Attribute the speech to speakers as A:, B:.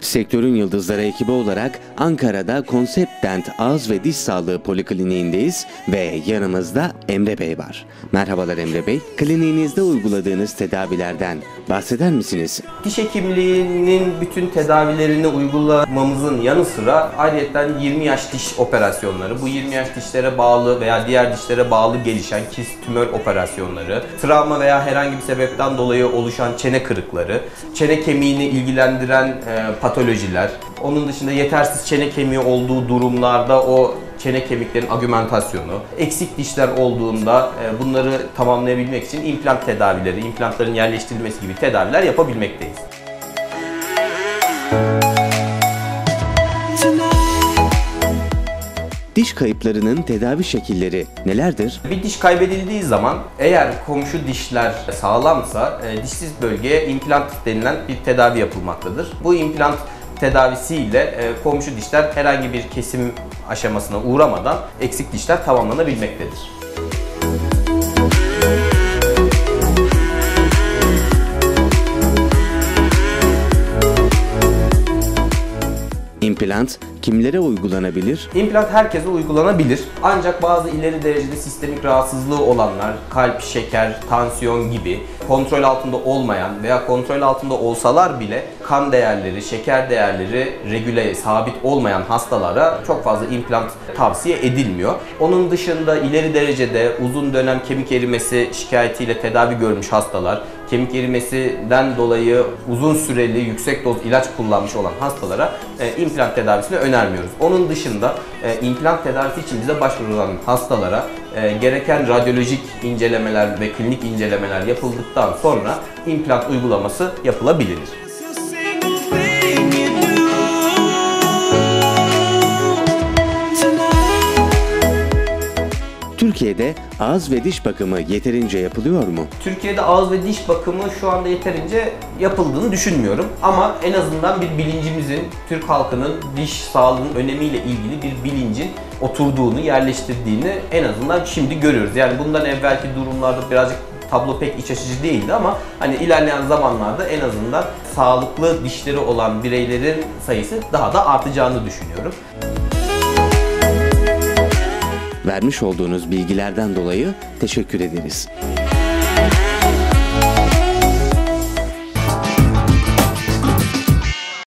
A: Sektörün Yıldızları ekibi olarak Ankara'da Concept Dent Ağız ve Diş Sağlığı Polikliniğindeyiz ve yanımızda Emre Bey var. Merhabalar Emre Bey. Kliniğinizde uyguladığınız tedavilerden bahseder misiniz?
B: Diş hekimliğinin bütün tedavilerini uygulamamızın yanı sıra ayrıca 20 yaş diş operasyonları, bu 20 yaş dişlere bağlı veya diğer dişlere bağlı gelişen kist tümör operasyonları, travma veya herhangi bir sebepten dolayı oluşan çene kırıkları, çene kemiğini ilgilendiren patolojiler, onun dışında yetersiz çene kemiği olduğu durumlarda o çene kemiklerin agümentasyonu, eksik dişler olduğunda bunları tamamlayabilmek için implant tedavileri, implantların yerleştirilmesi gibi tedaviler yapabilmekteyiz.
A: Diş kayıplarının tedavi şekilleri nelerdir?
B: Bir diş kaybedildiği zaman eğer komşu dişler sağlamsa dişsiz bölgeye implant denilen bir tedavi yapılmaktadır. Bu implant tedavisiyle komşu dişler herhangi bir kesim aşamasına uğramadan eksik dişler tamamlanabilmektedir.
A: İmplant kimlere uygulanabilir?
B: İmplant herkese uygulanabilir. Ancak bazı ileri derecede sistemik rahatsızlığı olanlar, kalp, şeker, tansiyon gibi kontrol altında olmayan veya kontrol altında olsalar bile kan değerleri, şeker değerleri regüle, sabit olmayan hastalara çok fazla implant tavsiye edilmiyor. Onun dışında ileri derecede uzun dönem kemik erimesi şikayetiyle tedavi görmüş hastalar, kemik erimesinden dolayı uzun süreli yüksek doz ilaç kullanmış olan hastalara implant tedavisini önermiyoruz. Onun dışında implant tedavisi için bize başvurulan hastalara gereken radyolojik incelemeler ve klinik incelemeler yapıldıktan sonra implant uygulaması yapılabilir.
A: Türkiye'de ağız ve diş bakımı yeterince yapılıyor mu?
B: Türkiye'de ağız ve diş bakımı şu anda yeterince yapıldığını düşünmüyorum. Ama en azından bir bilincimizin, Türk halkının diş sağlığının önemiyle ilgili bir bilincin oturduğunu, yerleştirdiğini en azından şimdi görüyoruz. Yani bundan evvelki durumlarda birazcık tablo pek iç açıcı değildi ama hani ilerleyen zamanlarda en azından sağlıklı dişleri olan bireylerin sayısı daha da artacağını düşünüyorum.
A: Vermiş olduğunuz bilgilerden dolayı teşekkür ederiz.